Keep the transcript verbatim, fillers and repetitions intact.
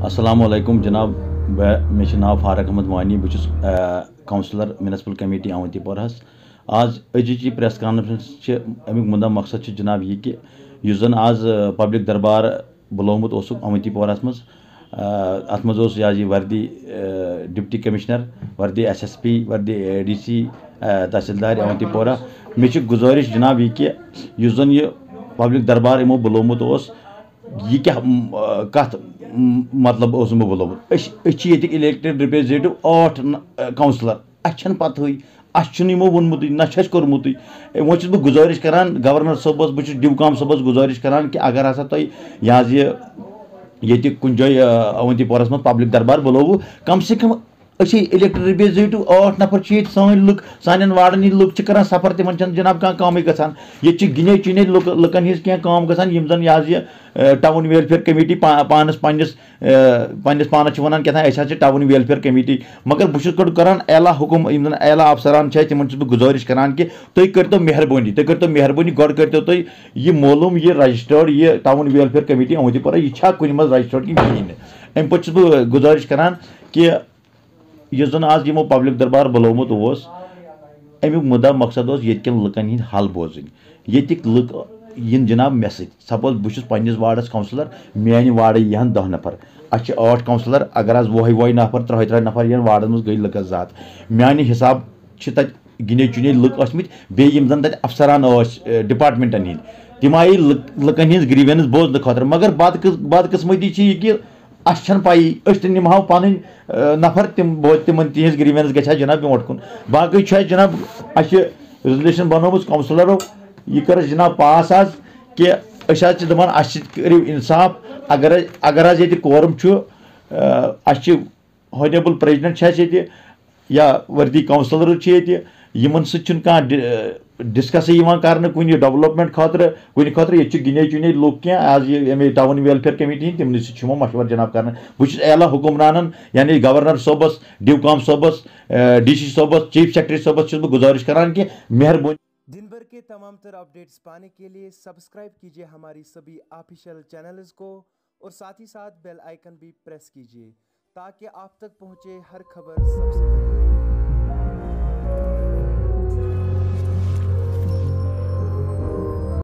अस्सलामुअलैकुम जनाब। मे नाव फारक अहमद वानी बस काउंसलर म्यूनसिपल कमेटी अवंतीपोरहस। आज अजी प्रेस कॉन्फ्रेंस अमुक मुद्दा मकसद जनाब यह कि जन आज पब्लिक दरबार बुलोमुत अवंतीपोरहस मज अत मज यह वर्दी डिप्टी कमिश्नर वर्दी एस एस पी वर्दी ए डी सी तहसीलदार अवंतीपोरा। मे गुजारिश जनाब यह कि जन यह पब्लिक दरबार यमो बुलोमुत यह क्या कत मतलब मो बुलोमुत इलेक्टेड रिप्रेजेंटेटिव आठ काउंसलर अच्छन पत अमो वोनमुत ना कोर्मुत वो बह गुजारिश करान गवर्नर सबस बह डिवकाम सबस गुजारिश करान कि अगर हसा तुम यह ये कुन जाए अवंतीपोरस मज पब्लिक दरबार बुलोवु कम से कम इलेक्टेड रिप्रेजेंटेटिव आठ नफर सान लुक सान वार्डन लुक कर सफर तिम जनाब कह कम गसान ये गिने चुने लुकन हिज क्या कम गसान यम जन यह टाउन वेलफेयर कमेटी पानस पन्नस पन्नस पानस वन क्या टाउन वेलफेयर कमेटी मगर बहुत गोड करान एला हुकुम यम जन एला अफसरान तिम बह गुजारिश करान कि तुम करो मेहरबानी तुम करो मेहरबानी गोड करो तुम यह मालूम यह रजिस्टर्ड यह टाउन वेलफेयर कमेटी अवंतीपोरा यह कुन मज रजिस्टर्ड कि कहीं अम पे बह गुजारिश करान कि यह जन आज यमो पब्लिक दरबार बुलोमुत अमुक मुद्दा मकसद ये लुकन हंद हल बोजन ये लुक इन जनाब मे सपोज बहुत पन्नस वार्डस काउंसलर मानि वार्ड यहन दह नफर अच्छे आठ काउंसलर अगर आज वह वह नफर त्रह त्रह नफर यह वार्डन मज गई लुक जात मानि हिसाब तत गिने चुने लुक बेम जन तत अफसरान डिपार्टमेंटन हंद तिम आई लुकन हज ग्रीवेंस बोजन खतर मगर बदकिस्मती यह कि अच्छन पाई निमह पन नफर तिम तिम तिज ग्रीवेंस ग जनाब ब्रोट कुन बाकी जनाब रेजोल्यूशन बनोमुत काउंसलरों यह कर जनाब पास आज कि दपान करो इंसाफ अगर अगर ये कोरम हॉनरेबल प्रेजिडेंट या वर्दी काउंसलर यमन सह डिस्कस कर कुन डेवलपमेंट खतर कुन खतर ये गिने चुने लुक क्या आज ये टाउन वेलफेयर कमेटी तिमन सो मशवर जनाब कर बहुत एला हुक्मरान यानी गवर्नर सोबस डिवकाम सोबस डी सी सोबस चीफ सेक्रेटरी सोबस बह गुजारिश करान कि मेहरबानी दिन भर के तमाम तर अपडेट्स पाने के लिए सब्सक्राइब कीजिए हमारी सभी ऑफिशियल चैनल्स को और साथ ही साथ बेल आइकन भी प्रेस कीजिए ताकि आप तक पहुंचे हर खबर सबसे पहले।